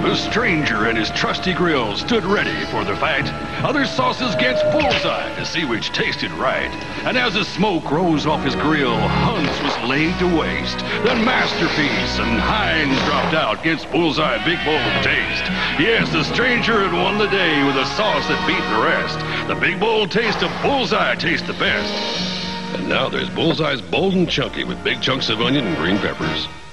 The stranger and his trusty grill stood ready for the fight. Other sauces against Bullseye to see which tasted right. And as the smoke rose off his grill, Hunt's was laid to waste. Then Masterpiece and Heinz dropped out against Bullseye Big Bold Taste. Yes, the stranger had won the day with a sauce that beat the rest. The Big Bold Taste of Bullseye tastes the best. And now there's Bullseye's Bold and Chunky with big chunks of onion and green peppers.